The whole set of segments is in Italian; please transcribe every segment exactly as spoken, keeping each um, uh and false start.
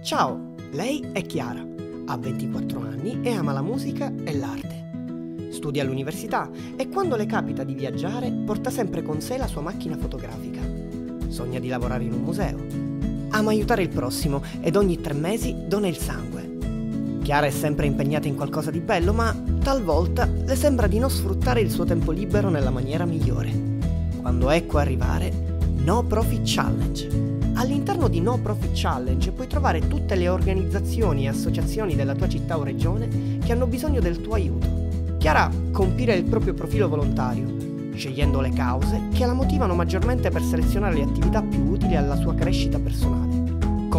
Ciao, lei è Chiara, ha ventiquattro anni e ama la musica e l'arte. Studia all'università e quando le capita di viaggiare porta sempre con sé la sua macchina fotografica. Sogna di lavorare in un museo. Ama aiutare il prossimo ed ogni tre mesi dona il sangue. Chiara è sempre impegnata in qualcosa di bello, ma talvolta le sembra di non sfruttare il suo tempo libero nella maniera migliore. Quando ecco arrivare No Profit Challenge. All'interno di No Profit Challenge puoi trovare tutte le organizzazioni e associazioni della tua città o regione che hanno bisogno del tuo aiuto. Chiara compila il proprio profilo volontario, scegliendo le cause che la motivano maggiormente per selezionare le attività più utili alla sua crescita personale.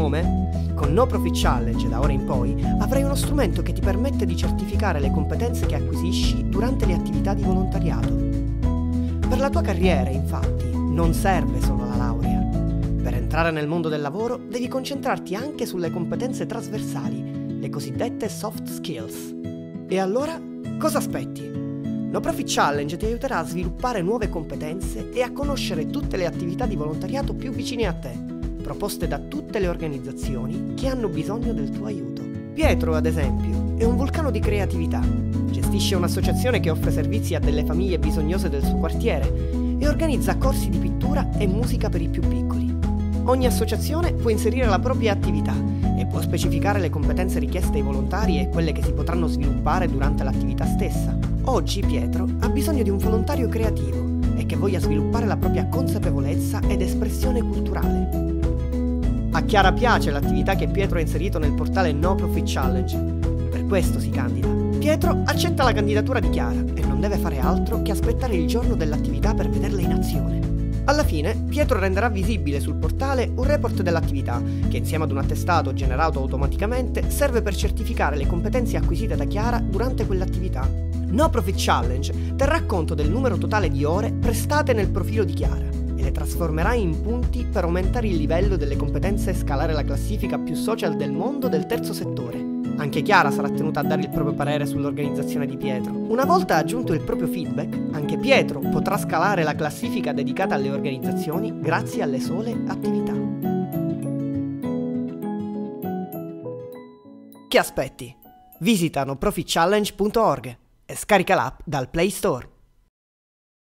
Come? Con No Profit Challenge, da ora in poi, avrai uno strumento che ti permette di certificare le competenze che acquisisci durante le attività di volontariato. Per la tua carriera, infatti, non serve solo la laurea. Per entrare nel mondo del lavoro devi concentrarti anche sulle competenze trasversali, le cosiddette soft skills. E allora, cosa aspetti? No Profit Challenge ti aiuterà a sviluppare nuove competenze e a conoscere tutte le attività di volontariato più vicine a te, proposte da tutte le organizzazioni che hanno bisogno del tuo aiuto. Pietro, ad esempio, è un vulcano di creatività. Gestisce un'associazione che offre servizi a delle famiglie bisognose del suo quartiere e organizza corsi di pittura e musica per i più piccoli. Ogni associazione può inserire la propria attività e può specificare le competenze richieste ai volontari e quelle che si potranno sviluppare durante l'attività stessa. Oggi Pietro ha bisogno di un volontario creativo e che voglia sviluppare la propria consapevolezza ed espressione culturale. A Chiara piace l'attività che Pietro ha inserito nel portale No Profit Challenge. Per questo si candida. Pietro accetta la candidatura di Chiara e non deve fare altro che aspettare il giorno dell'attività per vederla in azione. Alla fine, Pietro renderà visibile sul portale un report dell'attività, che insieme ad un attestato generato automaticamente serve per certificare le competenze acquisite da Chiara durante quell'attività. No Profit Challenge terrà conto del numero totale di ore prestate nel profilo di Chiara e le trasformerà in punti per aumentare il livello delle competenze e scalare la classifica più social del mondo del terzo settore. Anche Chiara sarà tenuta a dare il proprio parere sull'organizzazione di Pietro. Una volta aggiunto il proprio feedback, anche Pietro potrà scalare la classifica dedicata alle organizzazioni grazie alle sole attività. Che aspetti? Visita no profit challenge punto org e scarica l'app dal Play Store.